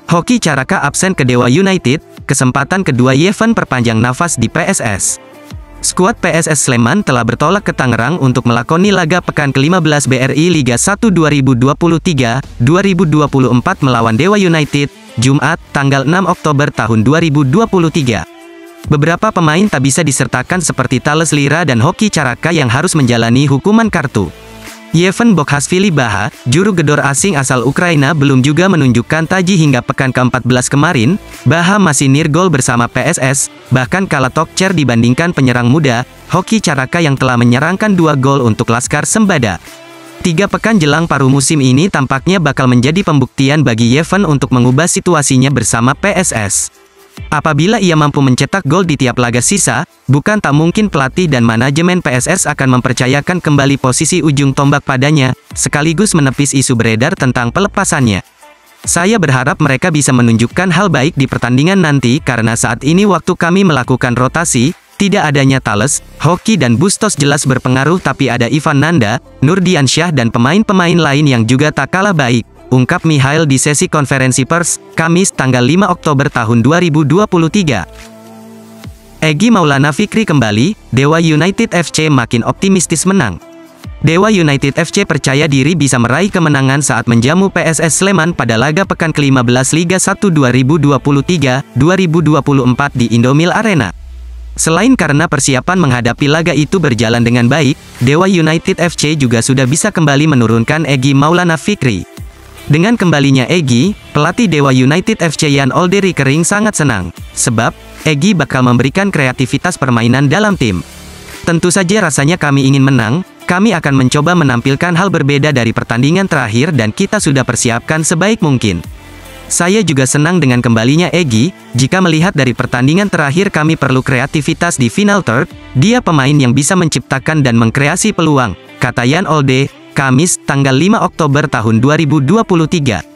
Hoki Caraka absen ke Dewa United, kesempatan kedua Yevan perpanjang nafas di PSS. Skuad PSS Sleman telah bertolak ke Tangerang untuk melakoni laga pekan ke-15 BRI Liga 1 2023-2024 melawan Dewa United, Jumat, tanggal 6 Oktober tahun 2023. Beberapa pemain tak bisa disertakan seperti Thales Lira dan Hoki Caraka yang harus menjalani hukuman kartu. Yevan Bokhashvili Baha, juru gedor asing asal Ukraina belum juga menunjukkan taji hingga pekan ke-14 kemarin. Baha masih nirgol bersama PSS, bahkan kalah Tokcer dibandingkan penyerang muda, Hoki Caraka yang telah menyerangkan 2 gol untuk Laskar Sembada. 3 pekan jelang paruh musim ini tampaknya bakal menjadi pembuktian bagi Yevan untuk mengubah situasinya bersama PSS. Apabila ia mampu mencetak gol di tiap laga sisa, bukan tak mungkin pelatih dan manajemen PSS akan mempercayakan kembali posisi ujung tombak padanya, sekaligus menepis isu beredar tentang pelepasannya. Saya berharap mereka bisa menunjukkan hal baik di pertandingan nanti karena saat ini waktu kami melakukan rotasi, tidak adanya Thales, Hoki dan Bustos jelas berpengaruh tapi ada Ivan Nanda, Nurdiansyah dan pemain-pemain lain yang juga tak kalah baik. Ungkap Mikhail di sesi konferensi pers, Kamis tanggal 5 Oktober tahun 2023. Egy Maulana Fikri kembali, Dewa United FC makin optimistis menang. Dewa United FC percaya diri bisa meraih kemenangan saat menjamu PSS Sleman pada laga pekan ke-15 Liga 1 2023-2024 di Indomil Arena. Selain karena persiapan menghadapi laga itu berjalan dengan baik, Dewa United FC juga sudah bisa kembali menurunkan Egy Maulana Fikri. Dengan kembalinya Egy, pelatih Dewa United FC Jan Olderi Kering sangat senang, sebab Egy bakal memberikan kreativitas permainan dalam tim. Tentu saja rasanya kami ingin menang, kami akan mencoba menampilkan hal berbeda dari pertandingan terakhir dan kita sudah persiapkan sebaik mungkin. Saya juga senang dengan kembalinya Egy, jika melihat dari pertandingan terakhir kami perlu kreativitas di final third, dia pemain yang bisa menciptakan dan mengkreasi peluang, kata Jan Olde. Kamis, tanggal 5 Oktober tahun 2023.